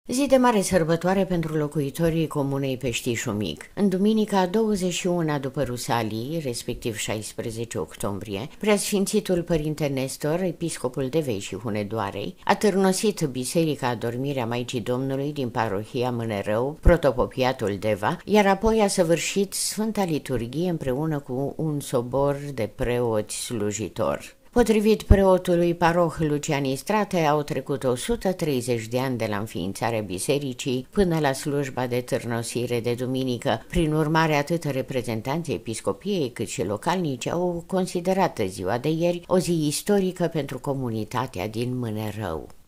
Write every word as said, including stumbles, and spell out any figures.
Zi de mare sărbătoare pentru locuitorii comunei Peștișul Mic. În duminica douăzeci și unu după Rusalii, respectiv șaisprezece octombrie, Preasfințitul Părinte Nestor, episcopul Devei și Hunedoarei, a târnosit Biserica Adormirea Maicii Domnului din parohia Mânerău, protopopiatul Deva, iar apoi a săvârșit Sfânta Liturghie împreună cu un sobor de preoți slujitori. Potrivit preotului paroh Lucian Istrate, au trecut o sută treizeci de ani de la înființarea bisericii până la slujba de târnosire de duminică. Prin urmare, atât reprezentanții episcopiei cât și localnici au considerat ziua de ieri o zi istorică pentru comunitatea din Mânerău.